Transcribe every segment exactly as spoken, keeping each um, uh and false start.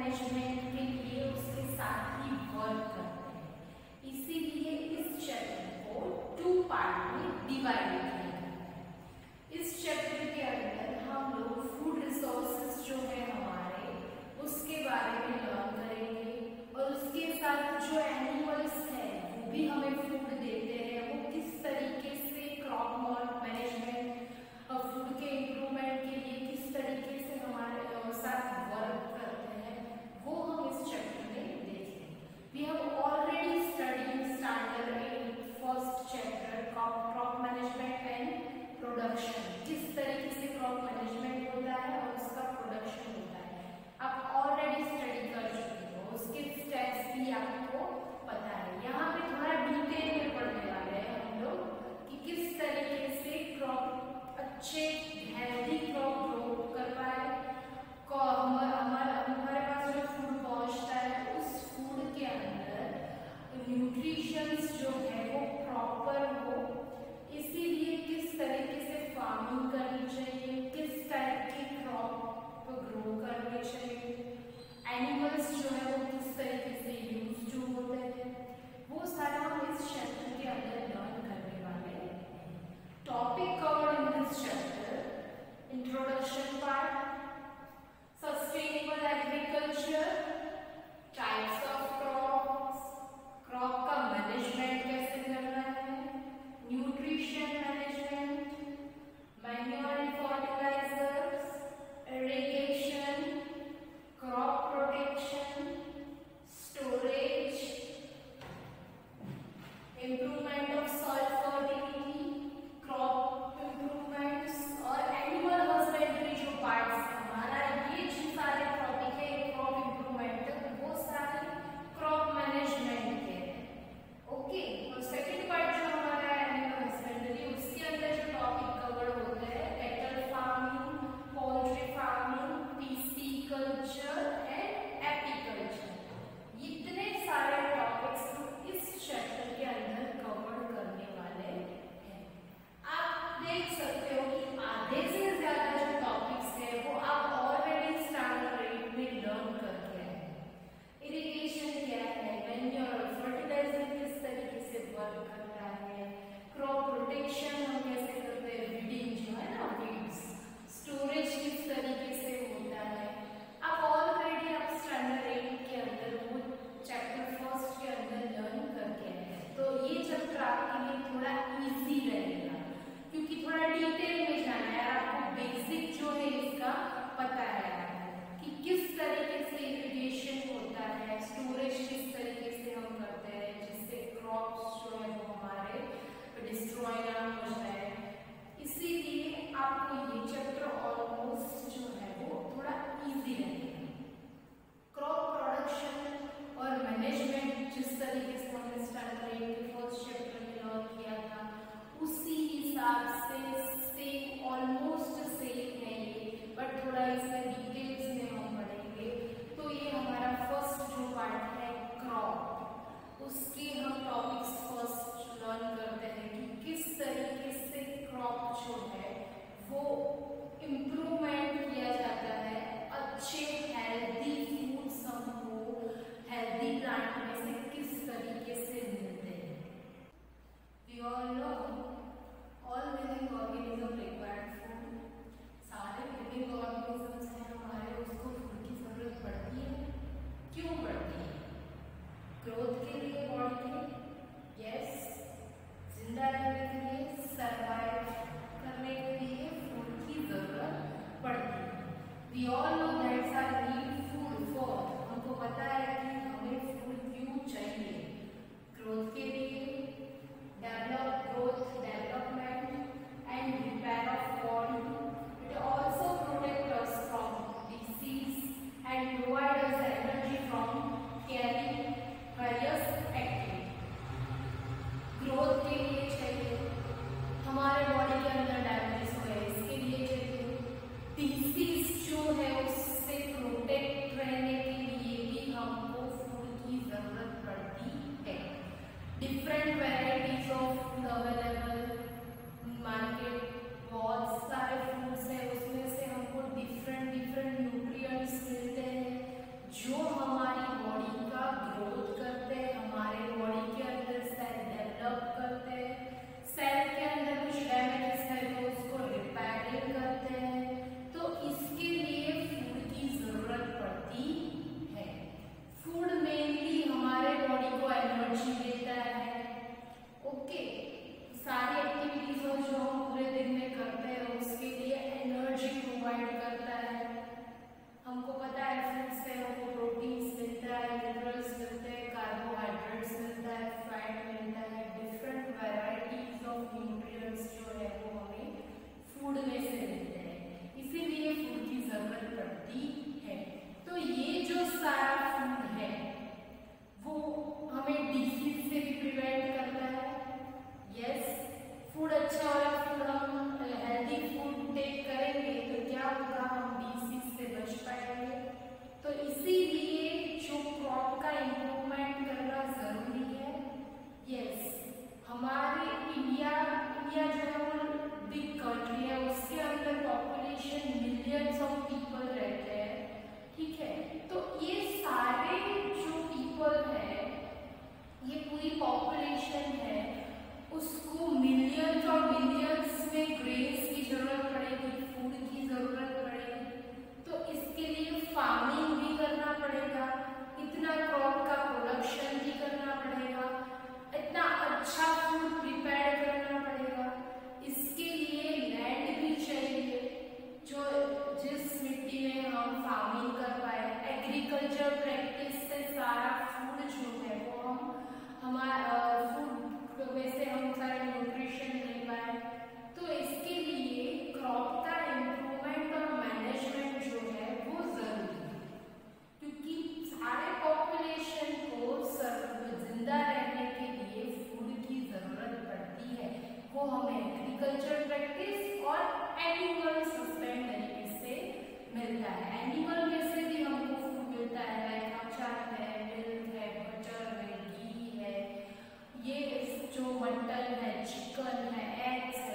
Management के लिए उसके साथ ही वर्क करते हैं। इसीलिए इस चैप्टर को टू पार्ट में डिवाइड किया गया है। इस चैप्टर के अंदर हम लोग फूड रिसोर्सेज जो है हमारे उसके बारे में लर्न करेंगे और उसके साथ जो एनिमल्स हैं वो भी हमें फूड देते हैं, वो किस तरीके से क्रॉप मैनेजमेंट और फूड के इम्प्रूवमेंट के लिए किस तरीके से हमारे साथ वर्क करते हैं, वो हम इस चैप्टर में देखेंगे। We have already studied standard eight first chapter crop management and production, किस तरीके से क्रॉप मैनेजमेंट होता है और उसका प्रोडक्शन होता है, आप ऑलरेडी स्टडी कर चुके हो, उसके स्टेप्स भी आपको पता है। यहाँ पे थोड़ा डिटेल में पढ़ने वाले हैं हम लोग कि किस तरीके से क्रॉप अच्छे हेल्दी क्रॉप ग्रो कर पाए, हमारे हमारे पास जो फूड पहुंचता है उस फूड के अंदर न्यूट्रिशंस जो है वो प्रॉपर हो, इसीलिए किस तरीके से फार्मिंग करनी चाहिए, किस टाइप के क्रॉप ग्रो करने चाहिए, एनिमल्स जो है वो किस तरीके से यूज जो होते हैं, वो सारा हम इस चैप्टर के अंदर लर्न करने वाले हैं। Topic covered in this chapter: introduction part, sustainable agriculture, types of crops, crop का मैनेजमेंट कैसे करना है, nutrition management, manure and fertilizers, irrigation, crop protection, storage, improvement of soil fertility, crop improvements और एनिमल हस्बेंड्री जो parts हमारा, ये जो सारे टॉपिक है क्रॉप इम्प्रूवमेंट वो सारे क्रॉप मैनेजमेंट के हैं। ओके, और सेकंड पार्ट जो हमारा है एनिमल हस्बेंड्री, उसके अंदर जो टॉपिक कवर होते हैं cattle farming, poultry farming, pisciculture and apiculture, इतने सारे टॉपिक्स इस चैप्टर के अंदर कवर करने वाले हैं। आप देख सकते हो कि आधे से ज्यादा जो टॉपिक्स है वो आप ऑलरेडी स्टैंडर्ड एट में लर्न करके आए हैं। इरिगेशन क्या है, मैन्योर फर्टिलाइजर किस तरीके से वर्क करता है, क्रॉप प्रोटेक्शन हम कैसे करते हैं, वीडिंग जो है ना वीड्स, स्टोरेज किस तरीके से होता है, आप ऑलरेडी आप स्टैंडर्ड एट के अंदर वो चैप्टर फर्स्ट के अंदर लर्न करके आए हैं। तो ये चैप्टर आपके लिए थोड़ा इजी रहेगा क्योंकि थोड़ा डिटेल में जाना है, आपको बेसिक जो है इसका पता है कि किस तरीके से इरिगेशन होता है, स्टोरेज किस तरीके से हम करते हैं जिससे क्रॉप्स जो है वो हमारे डिस्ट्रॉय ना हो जाए। इसीलिए आपको ये चैप्टर ऑलमोस्ट जो है वो थोड़ा इजी रहेगा। क्रॉप प्रोडक्शन और मैनेजमेंट जिस तरीके से हमने स्टैंडर्ड एट के फर्स्ट चैप्टर में लर्न किया था उसी हिसाब से सेम ऑलमोस्ट सेम है ये, बट थोड़ा इसमें डिटेल्स में हम पढ़ेंगे। तो ये हमारा फर्स्ट जो पार्ट है क्रॉप, उसके हम टॉपिक्स फर्स्ट लर्न करते हैं कि किस तरीके से क्रॉप जो है वो इम्प्रूवमेंट किया जाता है, अच्छे क्रॉप का इम्प्रूवमेंट करना जरूरी है। यस, हमारे इंडिया इंडिया जो है वो बिग कंट्री है, उसके अंदर पॉपुलेशन मिलियंस ऑफ पीपल रहते हैं, ठीक है। तो ये सारे जो पीपल है, ये पूरी पॉपुलेशन है, उसको मिलियंस और बिलियंस में ग्रेन्स की जरूरत पड़ेगी, फूड की जरूरत पड़ेगी। तो इसके लिए फार्मिंग भी करना पड़ेगा, इतना क्रॉप का प्रोडक्शन भी करना पड़ेगा, इतना अच्छा फूड प्रिपेयर करना पड़ेगा। इसके लिए लैंड भी चाहिए, जो जिस मिट्टी में हम फार्मिंग कर पाए, एग्रीकल्चर प्रैक्टिस से सारा फूड जो है वो हम हमारा फूड में से हम सारे न्यूट्रिशन ले पाए। तो इसके लिए क्रॉप का इम्प्रूवमेंट और मैनेजमेंट जो है वो जरूरी है, क्योंकि सारे पॉपुलेशन को जिंदा रहने के लिए फूड की जरूरत पड़ती है। वो हमें एग्रीकल्चर प्रैक्टिस और एनिमल सस्टेन तरीके से मिलता है। एनिमल में से भी हमको फूड मिलता है, लाइक अचार है, मिल्क है, बटर है, घी है, ये जो मटन है, चिकन है, एग्स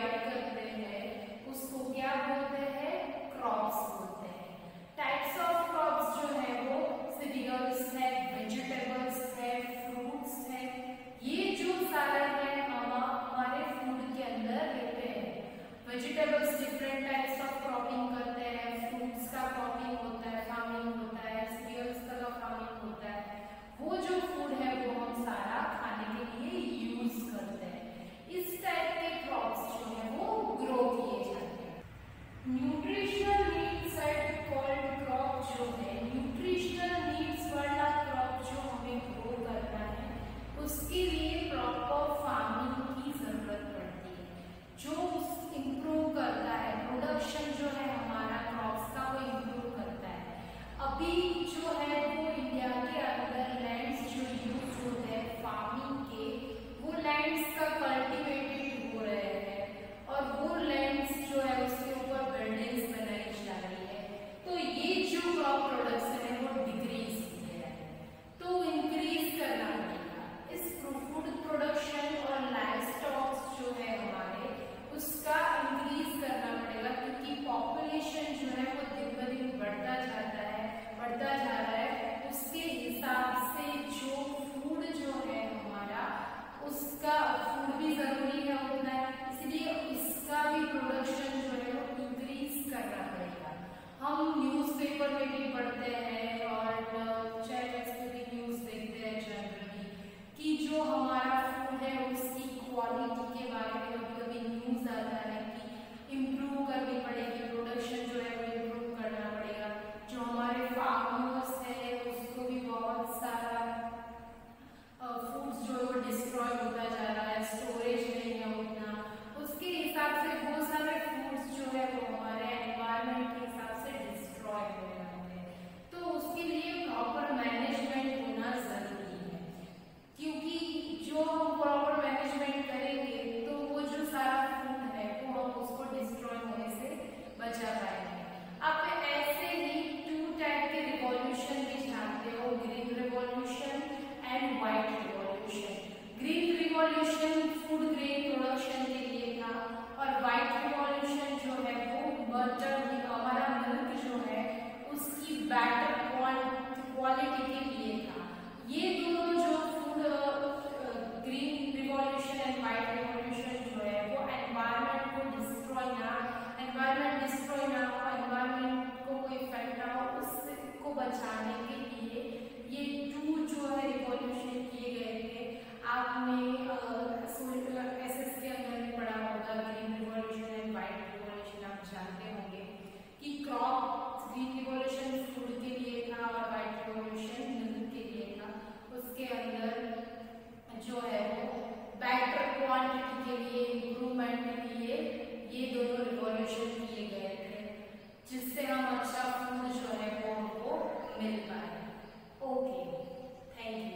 डिवाइड करते हैं उसको क्या बोलते हैं, क्रॉप्स बोलते हैं। टाइप्स ऑफ क्रॉप्स जो है वो सीरियल्स है, वेजिटेबल्स है, फ्रूट्स है, ये जो सारे हैं हमारे फूड के अंदर रहते हैं। Vegetables different types of cropping करते हैं, फ्रूट्स का क्रॉपिंग होता है, फार्मिंग होता है, सीरियल्स का फार्मिंग होता है। वो जो फूड है वो हम सारा खाने के लिए यूज करते हैं। इस टाइप के क्रॉप्स जो है वो ग्रो किए जाते हैं। Nutritional needs and called crop जो है, न्यूट्रिशनल नीड्स वाला क्रॉप जो हमें ग्रो करना है उसके लिए प्रॉपर फार्मिंग की जरूरत पड़ती है, जो इंप्रूव करता है प्रोडक्शन जो है हमारा क्रॉप्स का वो इंप्रूव करता है। अभी जो है वो इंडिया के अंदर लैंड्स जो यूज होते हैं फार्मिंग के, वो लैंड्स का कल्टिवेटेड हो रहे हैं और वो लैंड्स जो है उसके ऊपर बिल्डिंग्स बनाई जा रही है। तो ये जो क्रॉप प्रोडक्शन है वो डिक्रीज हो गया है, तो इंक्रीज करना पड़ेगा। इस फूड प्रोडक्शन और लाइफ स्टॉक्स जो है हमारे उसका इंक्रीज करना पड़ेगा, क्योंकि पॉपुलेशन जो है वो दिन ब दिन बढ़ता जाता है बढ़ता जा रहा है। उसके हिसाब से जो फूड जो है हमारा उसका फूड भी जरूरी है उतना है, इसलिए इसका भी प्रोडक्शन जो है वो इंक्रीज करना पड़ेगा। हम न्यूज़पेपर में भी पढ़ते हैं और चैनल्स पे भी न्यूज़ देखते हैं जनरली कि जो हमारा फूड है उसकी क्वालिटी के बारे में कभी कभी न्यूज़ आता है कि इम्प्रूव करनी पड़ेगी, प्रोडक्शन जो है वो इम्प्रूव करना पड़ेगा। जो हमारे फार्मर्स है उसको भी बहुत सारा फूड्स जो है वो डिस्ट्रॉय होता जा रहा है, स्टोरेज नहीं है उतना, उसके हिसाब से बहुत सारे फूड्स जो है वो हमारे एनवायरनमेंट के हिसाब से डिस्ट्रॉय होने लगते हैं। तो उसके लिए प्रॉपर मैनेजमेंट होना जरूरी है, क्योंकि जो हम प्रॉपर मैनेजमेंट करेंगे तो वो जो सारा फूड है वो हम उसको डिस्ट्रॉय होने से बचा पाएंगे। आप ऐसे ही टू टाइप के रिवॉल्यूशन भी जानते हो, green revolution and white revolution. Green revolution food grain production के लिए था और व्हाइट रिवॉल्यूशन जो है वो बटर हमारा मिल्क जो है उसकी बैटर क्वालिटी के लिए था। ये दोनों जो food green revolution and white revolution जो है वो एनवायरनमेंट को डिस्ट्रॉय ना एनवायरनमेंट डिस्ट्रॉय ना हो, एनवायरनमेंट को कोई इफेक्ट ना हो, उसको बचाने के लिए ये टू जो है रिवॉल्यूशन किए गए थे। आपने एस एस के अंदर भी पढ़ा होगा green revolution and white revolution, आप जानते होंगे कि क्रॉप ग्रीन रिवॉल्यूशन फूड के लिए था और व्हाइट रिवॉल्यूशन मिल्क के लिए था। उसके अंदर जो है वो बैटर क्वांटिटी के लिए इम्प्रूवमेंट के लिए ये दोनों रिवॉल्यूशन किए गए थे, जिससे हम अच्छा फूड जो है वो हमको मिल पाए। Okay, thank you.